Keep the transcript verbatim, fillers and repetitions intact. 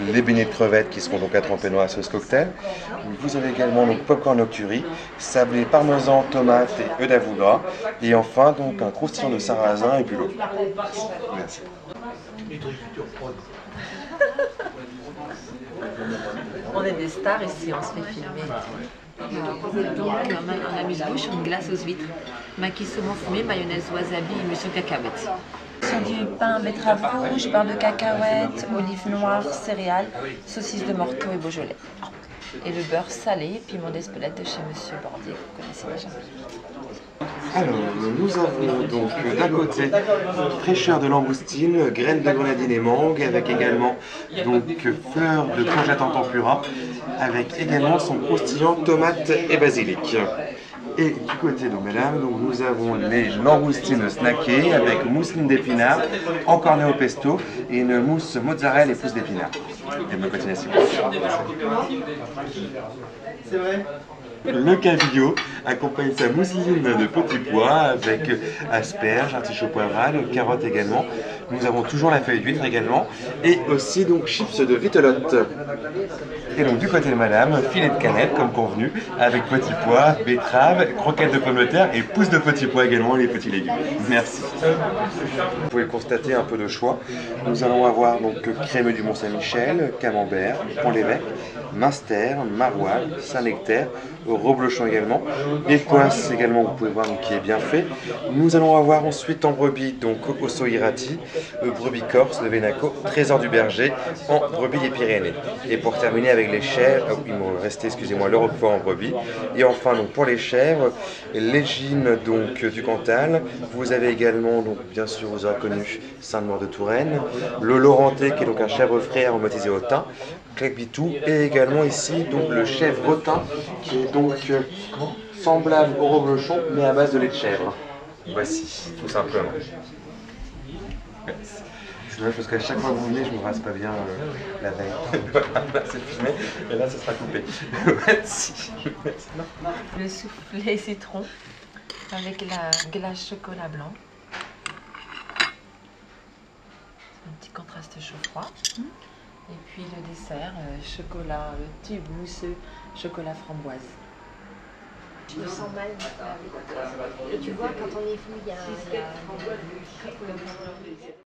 les beignets de crevettes qui seront donc à tremper dans la sauce cocktail. Vous avez également donc popcorn au curry, sablé parmesan, tomate et œufs d'avoine. Et enfin donc un croustillant de sarrasin et bulot. Merci. On est des stars ici, on se fait filmer. Donc un amuse-bouche, une glace aux huîtres, maquis saumon fumé, mayonnaise wasabi, émulsion cacahuète. Sur du pain betterave rouge, beurre de cacahuète, olives noires, céréales, saucisses de Morteau et Beaujolais. Et le beurre salé, piment d'Espelette de chez Monsieur Bordier, que vous connaissez déjà. Alors, nous avons donc d'un côté fraîcheur de langoustine, graines de grenadine et mangue, avec également donc fleurs de courgette en tempura, avec également son croustillant tomate et basilic. Et du côté de mesdames, donc nous avons les langoustines snackées avec mousseline d'épinards, encornées au pesto et une mousse mozzarella et pousses d'épinards. Et bonne continuation. C'est vrai. Le cabillaud accompagne sa mousseline de petits pois avec asperges, artichauts poivrades, carottes également. Nous avons toujours la feuille d'huître également et aussi donc chips de vitelotte. Et donc du côté de madame, filet de canette comme convenu avec petits pois, betteraves, croquettes de pommes de terre et pousses de petits pois également, les petits légumes. Merci. Vous pouvez constater un peu de choix. Nous allons avoir donc crémeux du Mont-Saint-Michel, camembert, Pont-l'Évêque, Munster, Maroilles, Saint-Nectaire, reblochon également, écosse également, vous pouvez voir donc, qui est bien fait. Nous allons avoir ensuite en brebis donc Osso Irati, euh, brebis corse de Venaco, trésor du berger en brebis des Pyrénées. Et pour terminer avec les chèvres, ah, il me restait excusez-moi le roquefort en brebis. Et enfin donc pour les chèvres, l'égine donc du Cantal. Vous avez également donc bien sûr vous aurez connu Saint-Maur de Touraine, le Laurentais qui est donc un chèvre frais aromatisé au thym, Claquebitou et également ici donc le chèvre thym qui est donc euh, semblable au reblochon mais à base de lait de chèvre. Voici, tout simplement. C'est dommage parce qu'à chaque fois que vous venez, je me rase pas bien euh, la veille. Là c'est filmé et là ça sera coupé. Merci. Le soufflé citron avec la glace chocolat blanc. Un petit contraste chaud-froid. Et puis le dessert, euh, chocolat euh, tube mousseux, chocolat framboise. Je me sens mal. Et tu vois, quand on est fou, il y a... Il y a...